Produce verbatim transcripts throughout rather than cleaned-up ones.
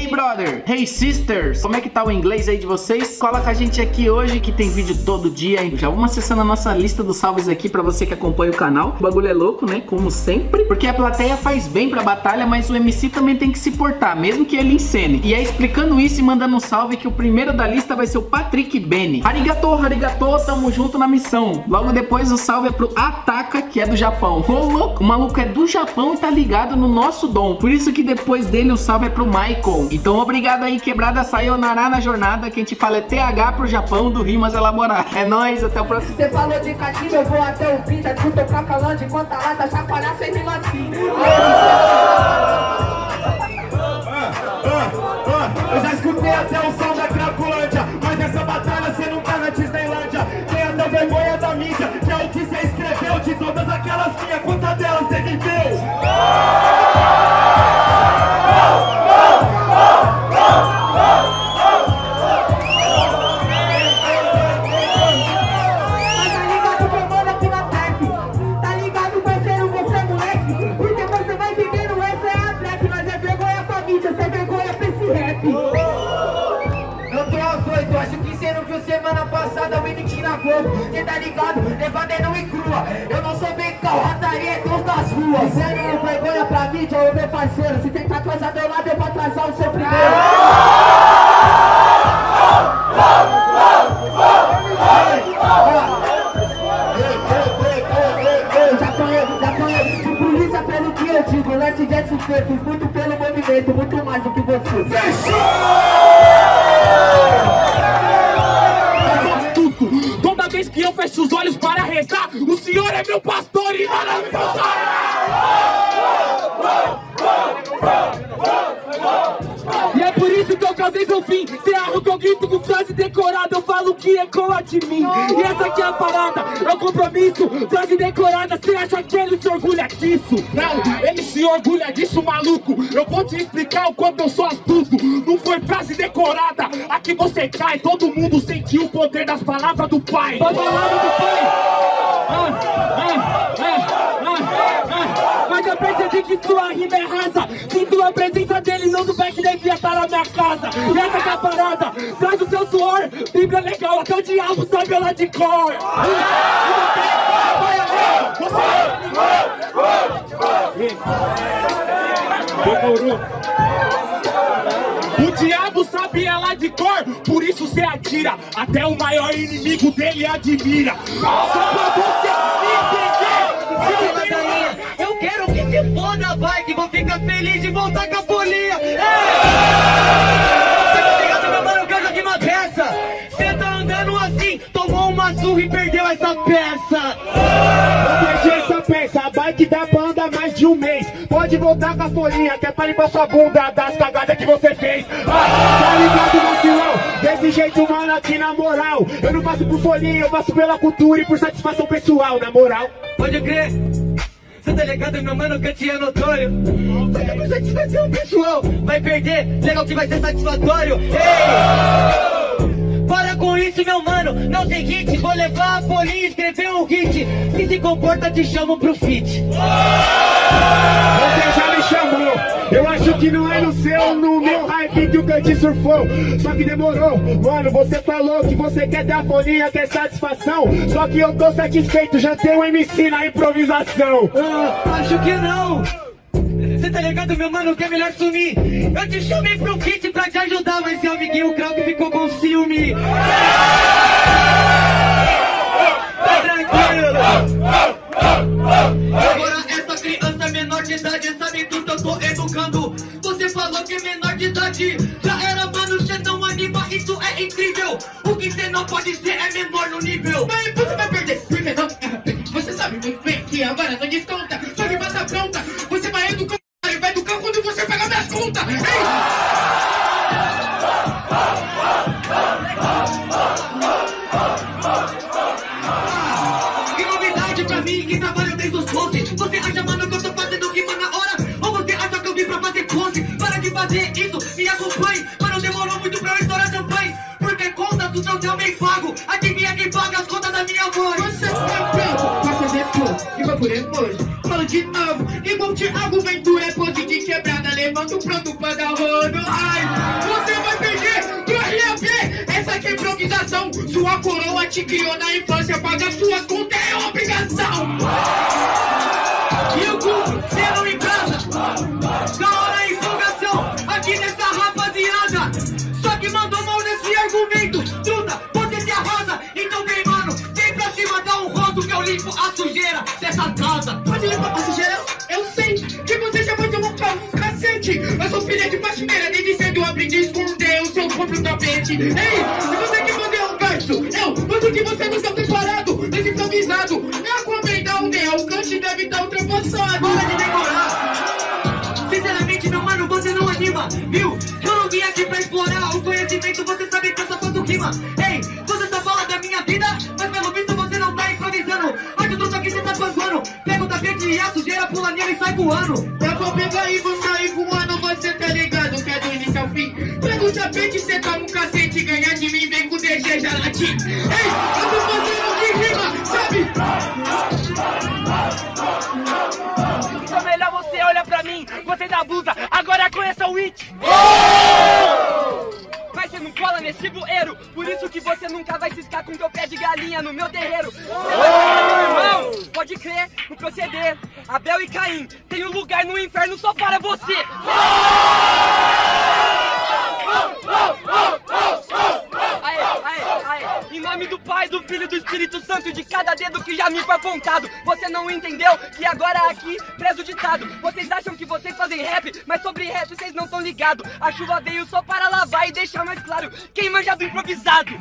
Hey brother, hey sisters, como é que tá o inglês aí de vocês? Cola com a gente aqui hoje que tem vídeo todo dia, hein? Já vamos acessando a nossa lista dos salves aqui pra você que acompanha o canal. O bagulho é louco, né? Como sempre, porque a plateia faz bem pra batalha, mas o M C também tem que se portar, mesmo que ele encene. E é explicando isso e mandando um salve que o primeiro da lista vai ser o Patrick Benny. Arigato, arigato, tamo junto na missão. Logo depois o salve é pro Ataka, que é do Japão. Ô louco, o maluco é do Japão e tá ligado no nosso dom. Por isso que depois dele o salve é pro Michael. Então obrigado aí, quebrada sayonara na jornada. Quem te fala é T H pro Japão do Rimas Elaborar. É nóis, até o próximo. Você falou de catinho, eu vou até o fim. Já te tocar falando de quanta lata, chacoalhar sem milacinho. Eu já escutei até o som da Cracolândia, mas nessa batalha você não tá na Disneylândia. Tem até vergonha da mídia, que é o que você escreveu. De todas aquelas minhas, quantas delas você viveu? Semana passada eu me menti na Globo. Cê tá ligado? Levando é nu e crua. Eu não sou bem calrataria, é todos das ruas. Cê não vergonha pra mídia, ô meu parceiro. Se tentar atrasar do lado, eu vou atrasar o seu primeiro. Já conheço, já conheço. Se polícia pelo que eu digo, não se der suspeito. Fiz muito pelo movimento, muito mais do que você. Fechou! Toda vez que eu fecho os olhos para rezar, o Senhor é meu pastor e nada me faltará. E é por isso que eu causei seu fim. Cê arra que eu grito com frase decorada, eu falo que ecoa de mim. E essa aqui é a parada, é o compromisso. Frase decorada, cê acha que ele se orgulha disso? Não, ele se orgulha disso, maluco. Eu vou te explicar o quanto eu sou astuto. Não foi frase decorada, aqui você cai. Todo mundo sentiu o poder das palavras do Pai. Das palavras do Pai. Ah, ah, ah, ah, ah. Mas eu percebi que sua rima é rasa. Sinto a presença dele, não do back devia estar na minha casa. E essa que é a parada, traz o seu suor. Bíblia legal, até o diabo sabe ela de cor. Demorou. O diabo sabe ela de cor, por isso cê atira. Até o maior inimigo dele admira. Só pra você entender. Eu quero que se foda, vai, que vou ficar feliz de voltar com a folia. Você tá ligado, meu mano, que eu joguei uma peça. Cê tá andando assim, tomou uma surra e perdeu essa peça. Eu perdi essa peça, a bike dá pra andar mais de um mês. Pode voltar com a folhinha, que é pra limpar sua bunda das cagadas que você fez. Ah, tá ligado, vacilão? Desse jeito, mano, aqui na moral. Eu não passo por folhinha, eu passo pela cultura e por satisfação pessoal, na moral. Pode crer. Cê tá ligado, meu mano, que eu te é notório. Você por satisfação pessoal vai perder, legal que vai ser satisfatório. Ei! Para com isso, meu mano, não tem hit. Vou levar a folhinha e escrever um hit. Se se comporta, te chamo pro feat. Você já me chamou, eu acho que não é no seu, no meu hype que o Cantinho surfou. Só que demorou, mano, você falou que você quer ter a folhinha, quer satisfação. Só que eu tô satisfeito, já tenho um M C na improvisação. Ah, acho que não. Cê tá ligado, meu mano, que é melhor sumir. Eu te chamei pro kit pra te ajudar, mas seu amiguinho Krauk ficou com ciúme. Tá tranquilo. Agora essa criança menor de idade sabe tudo que eu tô educando. Você falou que é menor de idade já era, mano, cê não anima, isso é incrível. O que cê não pode ser é menor no nível. Bem, você vai perder, porque não. Você sabe muito bem que agora não desconta. Sua rima tá pronta, você vai educar. Vai educar quando você pagar minhas contas. Que novidade pra mim que trabalho desde os doze. Você acha, mano, que eu tô fazendo rima na hora? Ou você acha que eu vim pra fazer pose? Para de fazer isso, me acompanhe. Mano, demorou muito pra eu estourar champanhe. Porque conta do seu eu bem pago. Adivinha quem paga as contas da minha voz? Você tá pronto pra fazer tudo e vai por emoji. Falo de novo, igual Thiago Ventura, é pose de quebrada, levando pronto pra dar rodo. Ai, Sua coroa te criou na infância, paga suas contas é obrigação. E o cu, cê não embrasa, da hora a empolgação, aqui nessa rapaziada. Só que mandou mal nesse argumento, truta, você se arrasa. Então vem mano, vem pra cima, dá um rodo que eu limpo a sujeira dessa casa. Pode limpar a sujeira? Eu sei que você já vai tomar um cacete. Eu sou filha de faxineira, desde cedo eu aprendi a esconder o seu próprio tapete. Ei, e você que mandou um verso, eu mando que você não está preparado, nesse improvisado. É a comenda onde é, o cante deve estar ultrapassado. Para de decorar. Sinceramente, meu mano, você não anima, viu? Eu não vim aqui pra explorar o conhecimento, você sabe que eu só faço rima. Ei, você só fala da minha vida, mas pelo visto você não tá improvisando. Mas eu tô aqui, você tá panguando. Pega o tapete e a sujeira, pula nele e sai voando. Eu vou pegar e vou sair voando, você tá ligado que é do início ao fim. Pega o tapete, cê toma um cacete, ganha de mim, vem com desejo latim. Ei, eu tô fazendo de rima, sabe? Então melhor você olha pra mim, você da blusa, agora conheça o It. Mas você não cola nesse bueiro, por isso que você nunca vai ciscar com teu pé de galinha no meu terreiro. Irmão, pode crer no proceder, Abel e Caim, tem um lugar no inferno só para você. Aê, aê, aê. Em nome do Pai, do Filho e do Espírito Santo e de cada dedo que já me foi apontado, você não entendeu que agora aqui prezo o ditado. Vocês acham que vocês fazem rap, mas sobre rap vocês não estão ligados. A chuva veio só para lavar e deixar mais claro quem manja do improvisado.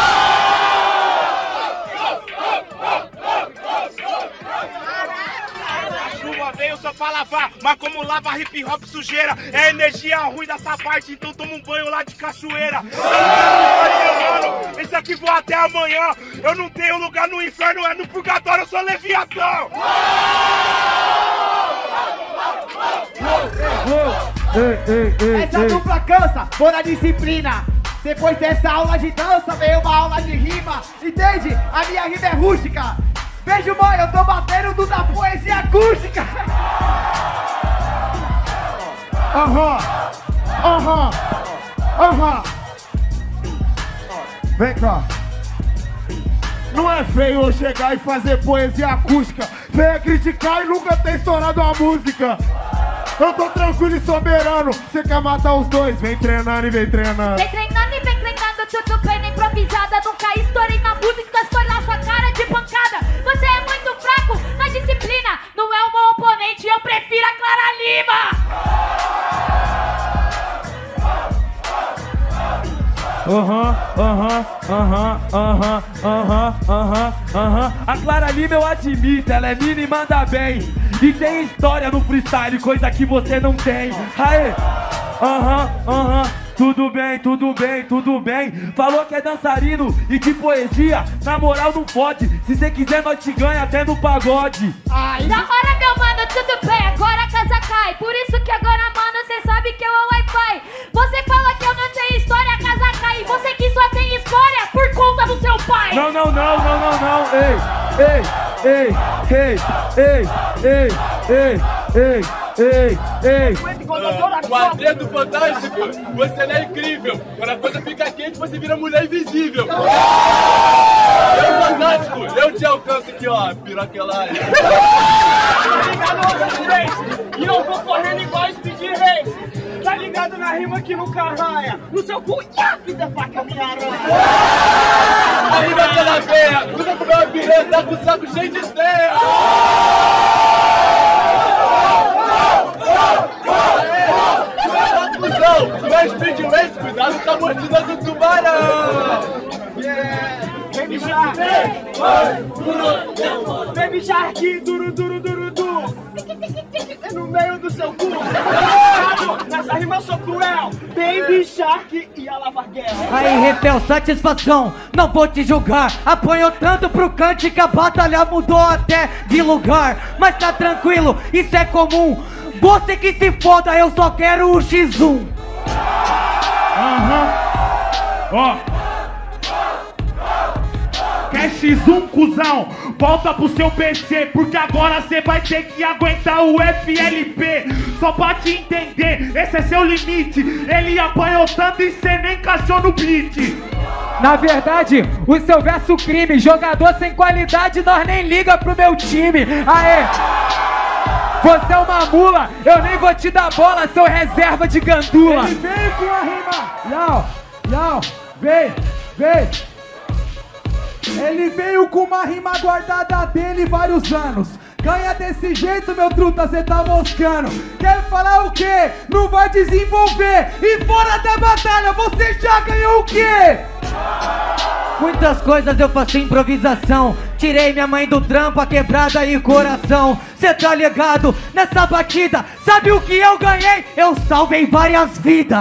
A chuva veio só pra lavar, mas como lava hip hop sujeira, é energia ruim dessa parte, então toma um banho lá de cachoeira. Mano, esse aqui vou até amanhã, eu não tenho lugar no inferno, é no purgatório, eu sou Leviatão. Essa dupla cansa, vou na disciplina. Depois dessa aula de dança, veio uma aula de rima. Entende? A minha rima é rústica. Beijo, mãe, eu tô batendo do da poesia acústica. Aham, aham, aham. Vem cá. Não é feio eu chegar e fazer poesia acústica. Feio é criticar e nunca ter estourado a música. Eu tô tranquilo e soberano. Você quer matar os dois? Vem treinando e vem treinando. Vem treinando e vem treinando, tudo bem na improvisada. Nunca estourei na música, estourei na sua cara de pancada. Você é muito fraco na disciplina. Não é o meu oponente, eu prefiro a Clara Lima. Aham, aham, aham, aham, aham, aham, aham. A Clara Lima eu admito, ela é mina e manda bem. E tem história no freestyle, coisa que você não tem. Aê, aham, aham. Tudo bem, tudo bem, tudo bem. Falou que é dançarino e de poesia, na moral não fode. Se cê quiser nós te ganha até no pagode. Ai. Da hora, meu mano, tudo bem, agora a casa cai. Por isso que agora, mano, cê sabe que eu é o Wi-Fi. Você fala que eu não tenho história, a casa cai. Você que só tem história por conta do seu pai. Não, não, não, não, não, não. Ei, ei, ei, ei, ei, ei, ei, ei, ei. Quarteto fantástico, você não é incrível. Quando a coisa fica quente, você vira mulher invisível. Eu fantástico, eu te alcanço aqui, ó, piroquelagem. E eu vou correndo igual Speed Race. Tá ligado na rima que nunca arranha. No seu cu, da faca minha aranha. A rima é pela veia, nunca comeu uma piranha, tá com o saco cheio de ideia. Não é Speed Race, cuidado com a mordida do tubarão. Baby Shark, Baby Shark, duro, duro, duro, duro. No meio do seu cu. Nessa rima eu sou cruel. Baby Shark e a Lava Guerra. Aí, Repel, satisfação, não vou te julgar. Apanhou tanto pro cante que a batalha mudou até de lugar. Mas tá tranquilo, isso é comum. Você que se foda, eu só quero o X um. Aham. Ó. Quer X um, cuzão? Volta pro seu P C, porque agora cê vai ter que aguentar o F L P. Só pra te entender, esse é seu limite. Ele apanhou tanto e cê nem encaixou no beat. Na verdade, o seu verso crime. Jogador sem qualidade, nós nem liga pro meu time. Aê! Você é uma mula, eu nem vou te dar bola, seu reserva de gandula. Ele veio com a rima. Yau, yau, vem, vem. Ele veio com uma rima guardada dele vários anos. Ganha desse jeito, meu truta, cê tá moscando. Quer falar o quê? Não vai desenvolver. E fora da batalha, você já ganhou o quê? Muitas coisas eu faço improvisação. Tirei minha mãe do trampo, a quebrada e coração. Cê tá ligado? Nessa batida, sabe o que eu ganhei? Eu salvei várias vidas.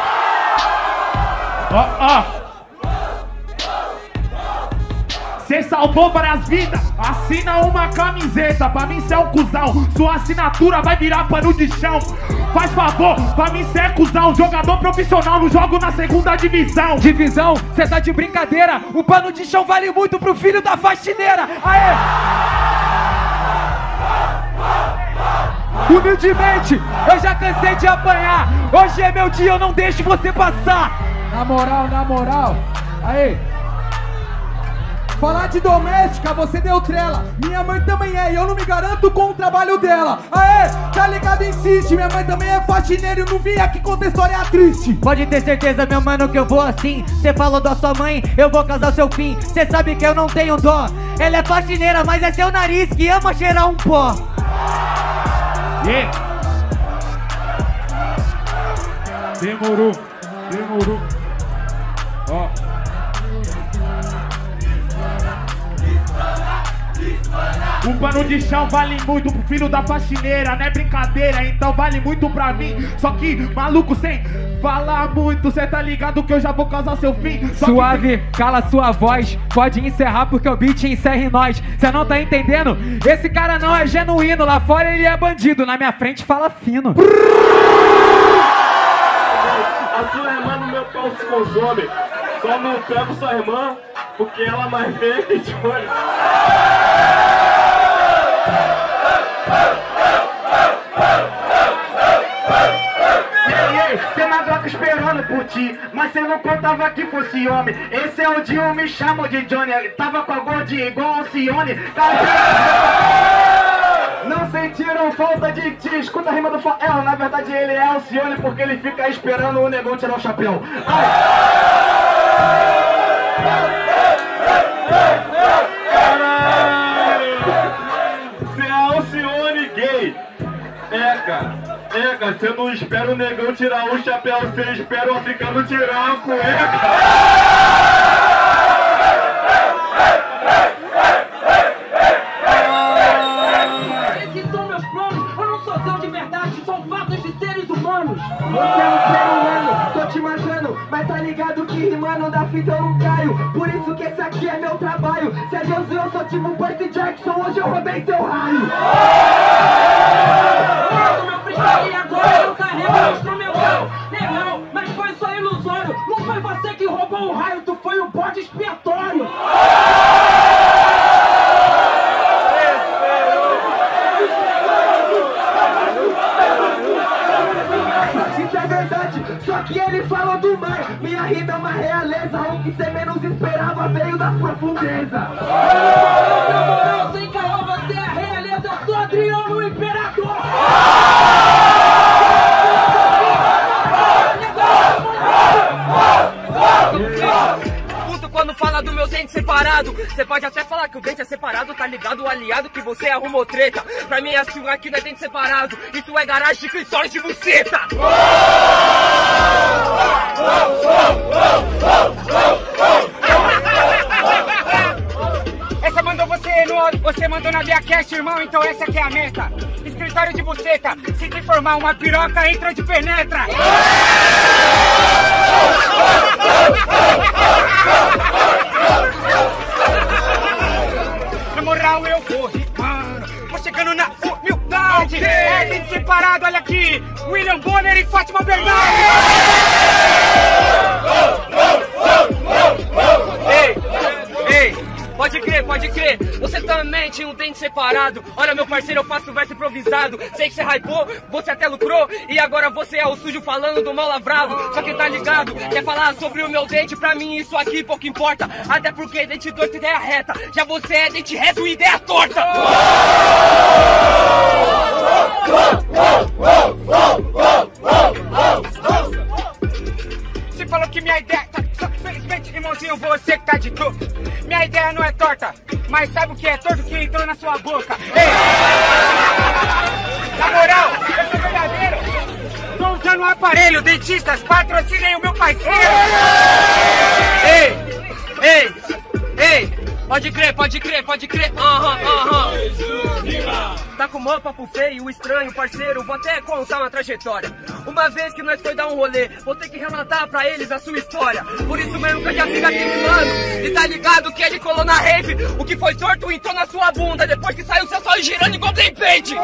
Ó, ó. Cê salvou várias vidas, assina uma camiseta. Pra mim cê é um cuzão, sua assinatura vai virar pano de chão. Faz favor, pra mim cê é cuzão. Jogador profissional, não jogo na segunda divisão. Divisão, cê tá de brincadeira. O pano de chão vale muito pro filho da faxineira. Aê! Humildemente, eu já cansei de apanhar. Hoje é meu dia, eu não deixo você passar. Na moral, na moral, aí. Falar de doméstica, você deu trela. Minha mãe também é, e eu não me garanto com o trabalho dela. Aê, tá ligado, insiste. Minha mãe também é faxineira e eu não vim aqui contar história triste. Pode ter certeza, meu mano, que eu vou assim. Cê falou da sua mãe, eu vou casar seu fim. Cê sabe que eu não tenho dó. Ela é faxineira, mas é seu nariz que ama cheirar um pó. Yeah. Demorou, demorou. Ó. O pano de chão vale muito pro filho da faxineira, não é brincadeira, então vale muito pra mim. Só que, maluco, sem falar muito, cê tá ligado que eu já vou causar seu fim. Só Suave, que... cala sua voz, pode encerrar porque o beat encerra em nós. Cê não tá entendendo? Esse cara não é genuíno, lá fora ele é bandido, na minha frente fala fino. A sua irmã no meu pau se consome. Só não pego sua irmã porque ela mais feia que de olho. Tem uma droga esperando por ti, mas cê não contava que fosse homem. Esse é o dia, eu me chamo de Johnny. Tava com a gordinha igual Alcione. Não sentiram falta de ti. Escuta a rima do Fael. Na verdade ele é Alcione porque ele fica esperando o negão tirar o chapéu. Você é Alcione gay. É, cara. É, cara, você não espera o negão tirar o chapéu, você espera o africano tirar a cueca. Esses são meus planos, eu não sou seu de verdade, são fatos de seres humanos. Você é um ser humano, tô te marcando, mas tá ligado que rimando da fita eu não caio. Por isso que esse aqui é meu trabalho. Se é Deus, eu sou tipo Percy Jackson, hoje eu roubei seu raio. E agora eu carrego o instrumental. Legal, mas foi só ilusório. Não foi você que roubou o raio, tu foi um bode expiatório. Isso é verdade, só que ele falou do mar. Minha rima é uma realeza, o que cê menos esperava veio das profundezas. Na moral, sem caô, você é a realeza, eu sou Adriano, o imperador. Puto quando fala do meu dente separado. Cê pode até falar que o dente é separado, tá ligado? O aliado que você arrumou treta. Pra mim assim aqui não é dente separado. Isso é garagem de cristório de buceta. Essa mandou você no, você mandou na Biacast, irmão, então essa aqui é a meta. Escritório de buceta, se te formar uma piroca, entra de penetra. Na moral eu vou rimando, vou chegando na humildade. Okay. É dente separado, olha aqui, William Bonner e Fátima Bernardes. Ei, ei. Pode crer, pode crer, você também dente e um dente separado. Olha, meu parceiro, eu faço verso improvisado. Sei que você hypou, você até lucrou, e agora você é o sujo falando do mal lavrado. Só que tá ligado, quer falar sobre o meu dente? Pra mim isso aqui pouco importa, até porque dente torto e ideia reta. Já você é dente reto e ideia torta. Você falou que minha ideia tá... Felizmente, irmãozinho, você que tá de tu. Minha ideia não é torta, mas sabe o que é torto que entrou na sua boca? Ei! Na moral, eu sou verdadeiro. Tô usando um aparelho, dentistas, patrocinem o meu parceiro. Ei! Ei! Ei! Pode crer, pode crer, pode crer. Aham, aham. Tá com mó papo feio, estranho, parceiro. Vou até contar uma trajetória. Uma vez que nós foi dar um rolê, vou ter que relatar pra eles a sua história. Por isso mesmo que eu já sigo aquele mano. E tá ligado que ele colou na rave. O que foi torto entrou na sua bunda. Depois que saiu, seu só girando igual tem pente.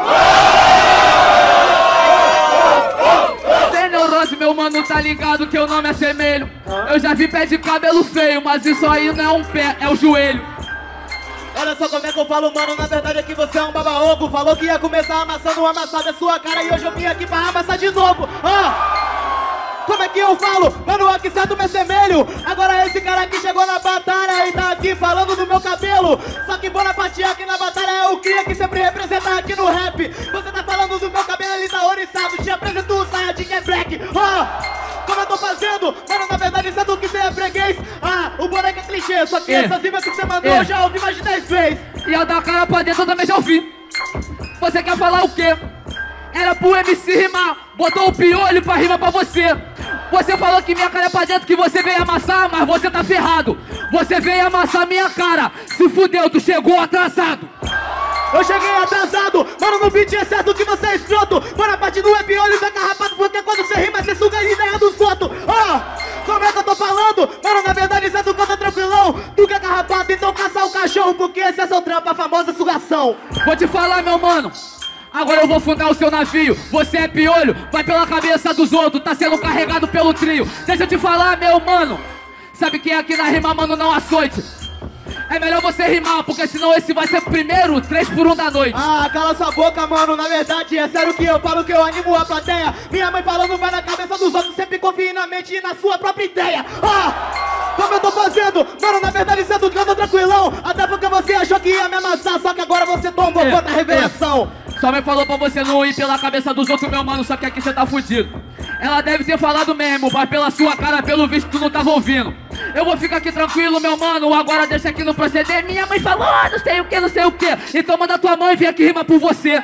Sem neurose, meu mano, tá ligado que o nome é semelho. Eu já vi pé de cabelo feio, mas isso aí não é um pé, é o joelho. Olha só como é que eu falo, mano, na verdade é que você é um baba-ovo. Falou que ia começar amassando uma amassada sua cara e hoje eu vim aqui pra amassar de novo. Ah! Como é que eu falo? Mano, aqui certo me assemelho. Agora esse cara aqui chegou na batalha e tá aqui falando do meu cabelo. Só que Bonaparte aqui na batalha é o cria que sempre representa aqui no rap. Você tá falando do meu cabelo, ele tá oriçado. Te apresento o Saiyajin é black. Ah! Como eu tô fazendo? Mano, na verdade, sabe o que você é freguês? Ah, o boneco é clichê, só que É. essas rimas que você mandou É. eu já ouvi mais de dez vezes. E eu dar cara pra dentro eu também já ouvi. Você quer falar o quê? Era pro M C rimar, botou o piolho pra rimar pra você. Você falou que minha cara é pra dentro, que você veio amassar, mas você tá ferrado. Você veio amassar minha cara, se fudeu, tu chegou atrasado. Eu cheguei atrasado, mano, no beat é certo que você é escroto. Bonaparte não é piolho, tá carrapado, porque quando você rima você suga a ideia do soto. Ah, como é que eu tô falando? Mano, na verdade certo que eu tô tranquilão. Tu que é carrapado, então caça o cachorro, porque esse é seu trampo, a famosa sugação. Vou te falar, meu mano, agora eu vou fundar o seu navio. Você é piolho, vai pela cabeça dos outros, tá sendo carregado pelo trio. Deixa eu te falar, meu mano, sabe que aqui na rima, mano, não açoite. É melhor você rimar, porque senão esse vai ser o primeiro três por um da noite. Ah, cala sua boca, mano, na verdade é sério que eu falo que eu animo a plateia. Minha mãe falando vai na cabeça dos outros, sempre confie na mente e na sua própria ideia. Ah, como eu tô fazendo? Mano, na verdade sendo que eu tô tranquilão. Até porque você achou que ia me amassar, só que agora você tombou É, contra a revelação. Só me falou pra você não ir pela cabeça dos outros, meu mano, só que aqui você tá fudido. Ela deve ter falado mesmo, mas pela sua cara, pelo visto, tu não tava ouvindo. Eu vou ficar aqui tranquilo, meu mano, agora deixa aqui no proceder. Minha mãe falou, ah, não sei o que, não sei o que. Então manda tua mãe vir aqui rimar por você.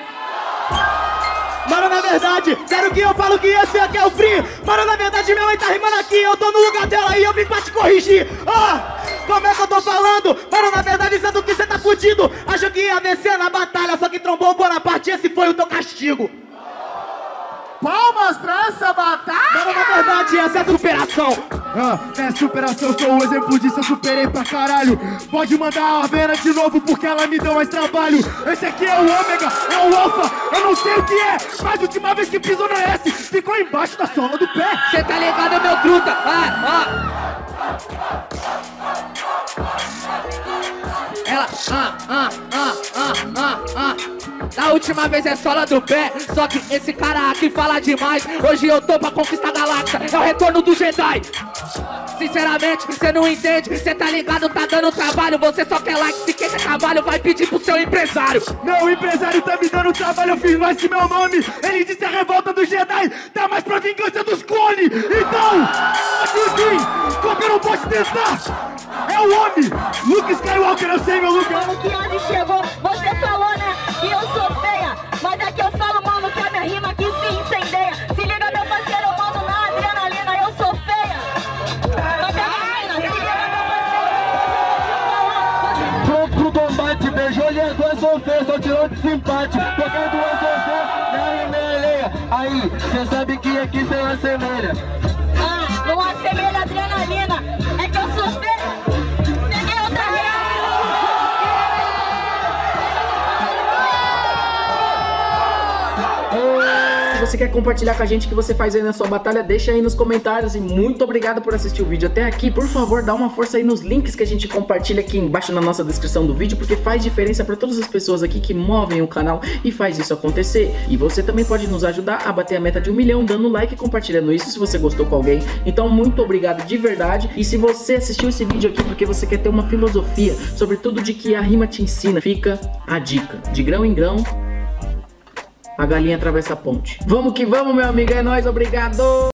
Mano, na verdade, sério que eu falo que esse aqui é o free. Mano, na verdade minha mãe tá rimando aqui, eu tô no lugar dela e eu vim pra te corrigir. Ah, como é que eu tô falando? Mano, na verdade sendo que você tá fudido. Achou que ia vencer na batalha, só que trombou o Bonaparte, esse foi o teu castigo. Palmas pra essa batalha! Mano, na verdade essa é a superação. Ah, é superação, sou o exemplo disso, eu superei pra caralho. Pode mandar a Vera de novo porque ela me deu mais trabalho. Esse aqui é o ômega, é o alfa, eu não sei o que é, mas a última vez que pisou no S, ficou embaixo da sola do pé. Cê tá ligado, meu truta? Ah, ah. Ela, ah, ah, ah, ah, ah, ah. Da última vez é sola do pé, só que esse cara aqui fala demais. Hoje eu tô pra conquistar a galáxia, é o retorno do Jedi. Sinceramente, cê não entende, cê tá ligado, tá dando trabalho. Você só quer like, se quer trabalho, vai pedir pro seu empresário. Meu empresário tá me dando trabalho, eu fiz mais que meu nome. Ele disse a revolta do Jedi, tá mais pra vingança dos clones. Então, assim, qualquer um pode tentar. É o homem, Luke Skywalker, eu sei meu lugar. Mano, que onde chegou, você falou, né, que eu sou feia. Mas aqui eu falo, mano, que a minha rima aqui se incendeia. Se liga, meu parceiro, eu mando na adrenalina, eu sou feia. Mas a menina, se liga, meu parceiro. Pronto pro combate, beijou-lhe as duas sofrês, só tirou de simpate. Qualquer duas sofrês, na rima é alheia. Aí, cê sabe que aqui cê não assemelha. Ah, não assemelha adrenalina, é que eu sou feia. Peguei outra rima. Se você quer compartilhar com a gente o que você faz aí na sua batalha, deixa aí nos comentários. E muito obrigado por assistir o vídeo até aqui. Por favor, dá uma força aí nos links que a gente compartilha aqui embaixo na nossa descrição do vídeo, porque faz diferença para todas as pessoas aqui que movem o canal e faz isso acontecer. E você também pode nos ajudar a bater a meta de um milhão dando like e compartilhando isso se você gostou com alguém. Então muito obrigado de verdade. E se você assistiu esse vídeo aqui porque você quer ter uma filosofia sobre tudo de que a rima te ensina, fica a dica: de grão em grão a galinha atravessa a ponte. Vamos que vamos, meu amigo, é nóis, obrigado!